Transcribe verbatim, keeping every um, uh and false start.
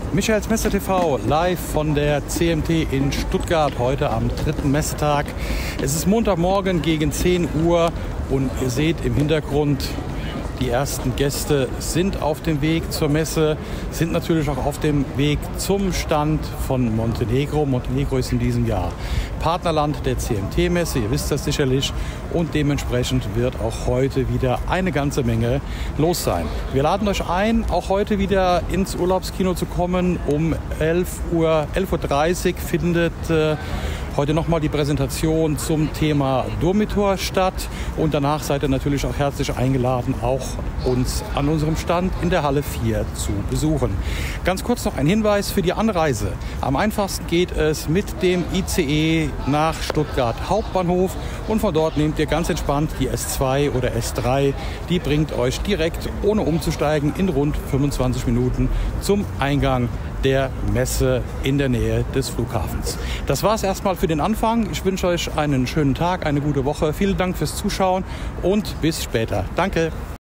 Michaels Messe T V live von der C M T in Stuttgart, heute am dritten Messetag. Es ist Montagmorgen gegen zehn Uhr und ihr seht im Hintergrund, die ersten Gäste sind auf dem Weg zur Messe, sind natürlich auch auf dem Weg zum Stand von Montenegro. Montenegro ist in diesem Jahr Partnerland der C M T-Messe, ihr wisst das sicherlich. Und dementsprechend wird auch heute wieder eine ganze Menge los sein. Wir laden euch ein, auch heute wieder ins Urlaubskino zu kommen. Um elf Uhr, elf Uhr dreißig findet äh, heute nochmal die Präsentation zum Thema Durmitor statt. Und danach seid ihr natürlich auch herzlich eingeladen, auch uns an unserem Stand in der Halle vier zu besuchen. Ganz kurz noch ein Hinweis für die Anreise. Am einfachsten geht es mit dem I C E nach Stuttgart Hauptbahnhof und von dort nehmt ihr ganz entspannt die S zwei oder S drei. Die bringt euch direkt, ohne umzusteigen, in rund fünfundzwanzig Minuten zum Eingang der Messe in der Nähe des Flughafens. Das war es erstmal für den Anfang. Ich wünsche euch einen schönen Tag, eine gute Woche. Vielen Dank fürs Zuschauen und bis später. Danke.